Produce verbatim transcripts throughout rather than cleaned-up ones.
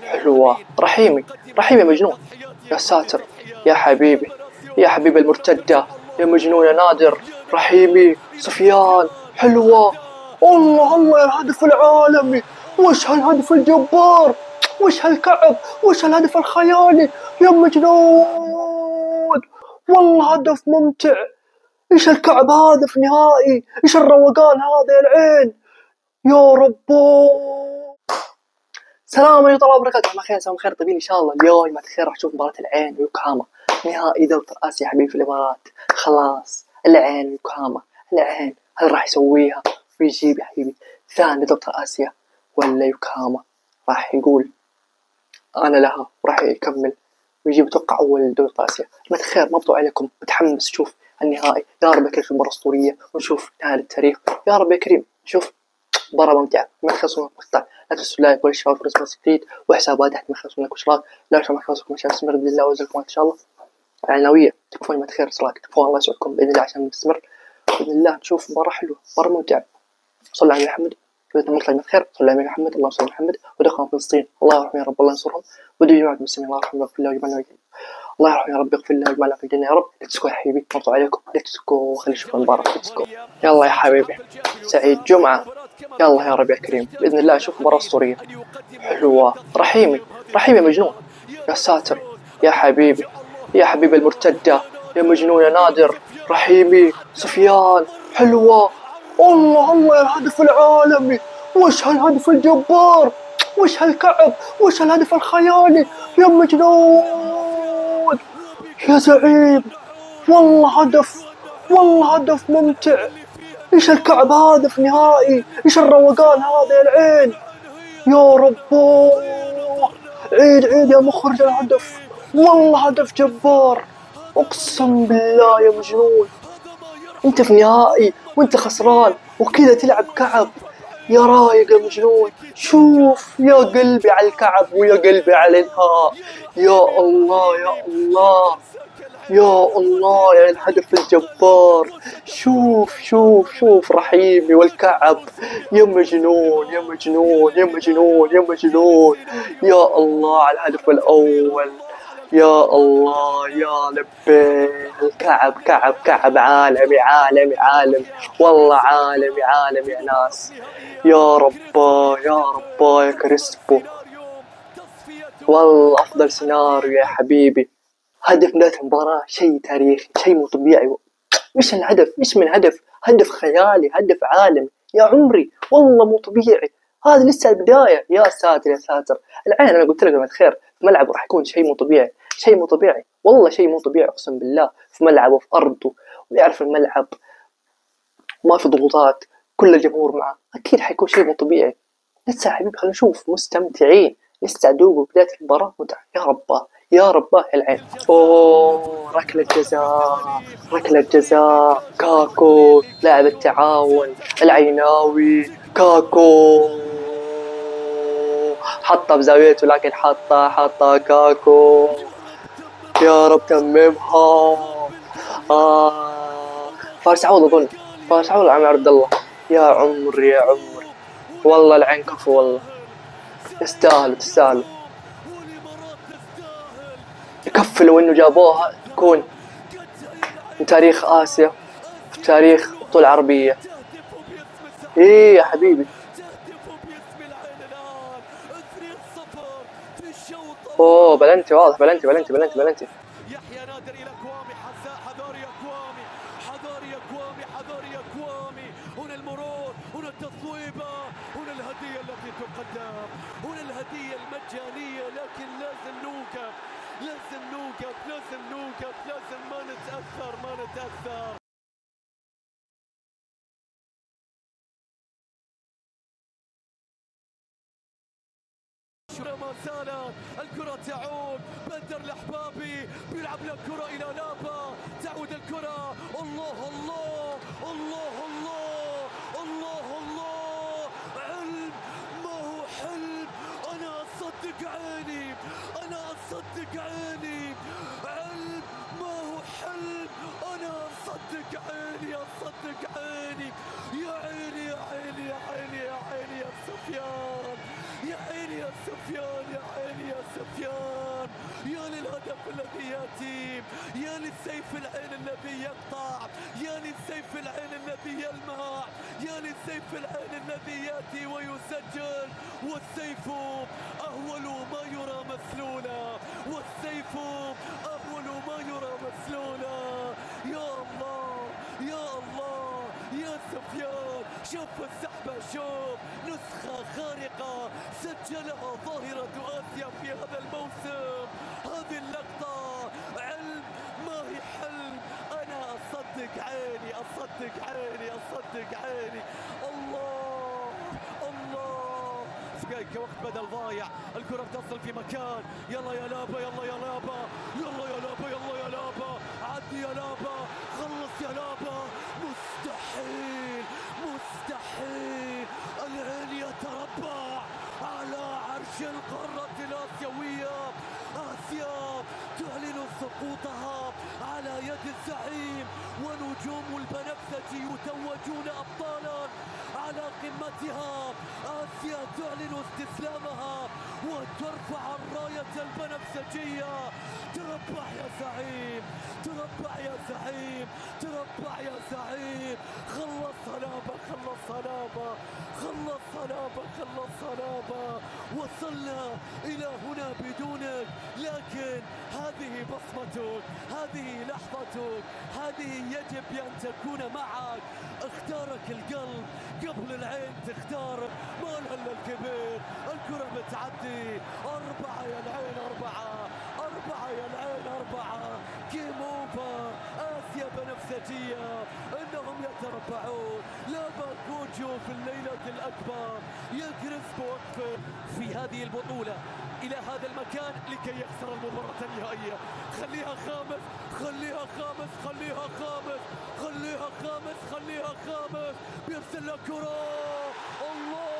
حلوة. رحيمي رحيمي مجنون. يا ساتر يا حبيبي يا حبيبي المرتدة يا مجنون يا نادر. رحيمي سفيان. حلوة. الله الله يا الهدف العالمي. وش هالهدف الجبار. وش هالكعب. وش هالهدف الخيالي يا مجنون. والله هدف ممتع. ايش الكعب هذا في نهائي. ايش الروقان هذا يا العين. يا ربو. السلام عليكم ورحمة الله وبركاته. ما خير سلام خير طيبين ان شاء الله. اليوم ما خير راح نشوف مباراة العين ويوكوهاما نهائي دوري اسيا حبيبي في الامارات. خلاص العين ويوكوهاما. العين هل راح يسويها ويجيب يا حبيبي ثاني دوري اسيا ولا يوكوهاما راح يقول انا لها وراح يكمل ويجيب اتوقع اول دوري اسيا. ما خير مبروك عليكم. متحمس نشوف النهائي. يا رب يكرم في مباراة اسطورية ونشوف نهاية التاريخ. يا رب يا كريم نشوف مباراة ممتعة. ما تخلصون المقطع لا تنسوا اللايك والاشتراك في القناة الجديد وحسابات تحت. ما تخلصون اللايك والاشتراك. لا تنسوا ما تخلصون عشان نستمر باذن الله وانزلكم ان شاء الله معنوية. تكفون ما تخير اشتراك تكفون الله يسعدكم باذن الله عشان نستمر باذن الله نشوف مباراة حلوة مباراة ممتعة. صلى على محمد فإذا مطلع من خير. صلى على محمد اللهم صل على محمد ودخلوا فلسطين الله يرحم يا رب الله ينصرهم ودي جماعة المسلمين الله يرحمهم ويغفر الله ويجمعنا الله يرحم يا رب يغفر الله ويجمعنا في الجنة يا رب. ليتس جو يا حبيبي مبروك عليكم. ليتس جو خلي نشوف المباراة. ليتس جو يلا يا حبيبي. سعيد جمعة. يلا يا رب يا كريم بإذن الله أشوف مباراة أسطورية. حلوة. رحيمي رحيمي مجنون. يا ساتر يا حبيبي يا حبيبي المرتدة يا مجنون يا نادر. رحيمي سفيان. حلوة. الله الله يا الهدف العالمي. وش هالهدف الجبار. وش هالكعب. وش هالهدف الخيالي يا مجنون يا زعيم. والله هدف. والله هدف ممتع. ايش الكعب هذا في نهائي. ايش الروقان هذا يا العين. يا ربو. عيد عيد يا مخرج الهدف. والله هدف جبار. اقسم بالله يا مجنون. انت في نهائي وانت خسران وكذا تلعب كعب. يا رايق يا مجنون. شوف يا قلبي على الكعب ويا قلبي على الانهاء. يا الله يا الله يا الله يا الهدف الجبار. شوف شوف شوف رحيمي والكعب. يا مجنون يا مجنون يا مجنون يا مجنون. يا الله على الهدف الأول. يا الله يا لبي. الكعب كعب كعب عالمي عالمي عالم. والله عالمي عالمي يا ناس. يا ربا يا ربا يا كريسبو. والله أفضل سيناريو يا حبيبي. هدف بداية المباراة شيء تاريخي شيء مو طبيعي. إيش الهدف. إيش من هدف. هدف خيالي هدف عالمي يا عمري. والله مو طبيعي. هذا لسه البداية. يا ساتر يا ساتر. العين أنا قلت لك يا خير في ملعبه راح يكون شيء مو طبيعي. شيء مو طبيعي والله شيء مو طبيعي أقسم بالله. في ملعبه في أرضه ويعرف الملعب ما في ضغوطات كل الجمهور معه أكيد حيكون شيء مو طبيعي. لسه حبيبي خلينا نشوف مستمتعين. لسه دوبه بداية المباراة متعة. يا رباه يا رباه العين. اوه ركلة جزاء. ركلة جزاء. كاكو لاعب التعاون العيناوي. كاكو حطها بزاويته لكن حطها حطها كاكو. يا رب تممها. آه فارس عوض أظن. فارس عوض عم عبد الله. يا عمر يا عمر. والله العين كفو والله. يستاهلوا تستاهلوا. يكفي لو انه جابوها تكون من تاريخ اسيا في تاريخ بطولة عربية. ايه يا حبيبي. اوه بلنتي واضح. بلنتي بلنتي بلنتي بلنتي. يحيى نادر الى كوامي. حذار يا كوامي. حذار يا كوامي. حذار يا كوامي. هنا المرور. هنا التصويبة. هنا الهدية التي تقدم. هنا الهدية المجانية لكن لازم نوقف. لازم نوقف. لازم نوقف. لازم ما نتأثر ما نتأثر. ما زالت الكرة تعود. بندر الأحبابي بيلعب الكرة إلى لابا. تعود الكرة. الله الله الله الله الله الله. علم ما هو حلم. أنا أصدق عيني. أنا أصدق عيني. علم ما هو حلم. أنا أصدق عيني. أصدق عيني. يا عيني يا عيني يا عيني يا عيني يا سفيان. يا عيني يا يا سفيان، يا عيني يا سفيان، يا للهدف الذي يأتي، يا للسيف العين الذي يقطع، يا للسيف العين الذي يلمع، يا للسيف العين الذي يأتي ويسجل. والسيف أهول ما يرى مسلولا، والسيف أهول ما يرى مسلولا. يا الله يا الله يا سفيان، شوف السحبة، شوف نسخة خارقة سجلها ظاهرة آسيا في هذا الموسم. هذه اللقطة علم ما هي حلم. أنا أصدق عيني، أصدق عيني، أصدق عيني. الله الله، دقايق كوقت بدل ضايع، الكرة بتصل في مكان. يلا يا لابا، يلا يا لابا، يلا يا لابا، يلا يا لابا، عدي يا لابا، خلص يا لابا. مستحيل مستحيل، العين يتربع على عرش القارة الآسيوية. آسيا تعلن سقوطها على يد الزعيم، ونجوم البنفسجي يتوجون أبطالا على قمتها. آسيا تعلن استسلامها وترفع الراية البنفسجية. تربع يا زعيم، تربع يا زعيم، تربع يا زعيم. خلص صلابة، خلص صلابة، خلص صلابة، خلص صلابة. وصلنا إلى هنا بدونك، لكن هذه بصمتك، هذه لحظتك، هذه يجب أن تكون معك. اختارك القلب قبل العين تختار. ما الهلا الكبير، الكرة بتعدي. أربعة يا العين، أربعة، أربعة يا العين، أربعة. جيم أوفر. آسيا بنفسجية إنهم يتربعون. لابا كوجو في الليلة الأكبر، يا كريسبو أكفر في هذه البطولة إلى هذا المكان لكي يخسر المباراة النهائية. خليها خامس، خليها خامس، خليها خامس، خليها خامس، خليها خامس. بيرسل لك كرة. الله،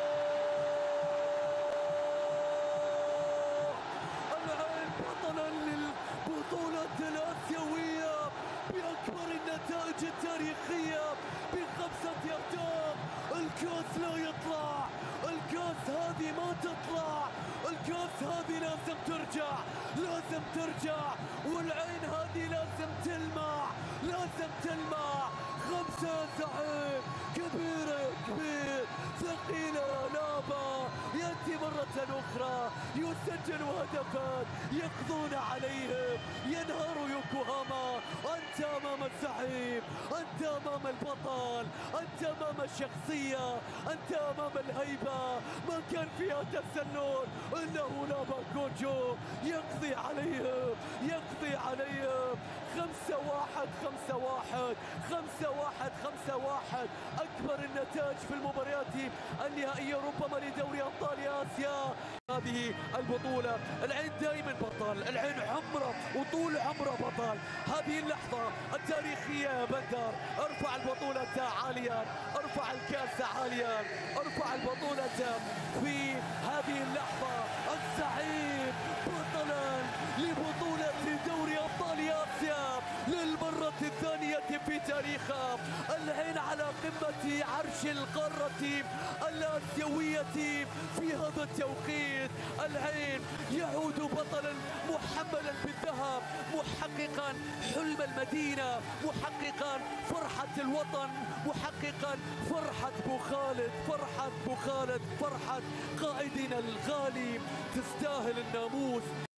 العين بطلا للبطولة الآسيوية بأكبر النتائج التاريخية بخمسة أهداف. الكاس لا يطلع، الكاس هذه ما تطلع، الكاس هذه لازم ترجع، لازم ترجع. والعين هذه لازم تلمع، لازم تلمع. خمسة زعيم، كبيرة كبير، ثقيلة لابا. يأتي مرة أخرى يسجل هدفا يقضون عليهم، ينهار يوكوهاما. أنت أمام الزعيم، أنت أمام البطل، أنت أمام الشخصية، أنت أمام الهيبة. ما كان فيها تسلل، إنه لابا كوجو يقضي عليهم، يقضي عليهم. خمسة واحد، خمسة واحد، خمسة واحد، خمسة واحد. أكبر النتائج في المباريات النهائية ربما لدوري أبطال آسيا. هذه البطولة العين دائما بطل، العين عمره وطول عمره بطل. هذه اللحظة التاريخية يا بندر، ارفع البطولة عاليا، ارفع الكأس عاليا، ارفع البطولة في هذه اللحظة. الزعيم بطلا لبطولة دوري أبطال آسيا للمرة الثانية في تاريخها. العين على قمة عرش القارة الآسيوية في هذا التوقيت. العين يعود بطلا محملا بالذهب، محققا حلم المدينة، محققا فرحة الوطن، محققا فرحة بو خالد، فرحة بو خالد، فرحة قائدنا الغالي. تستاهل الناموس.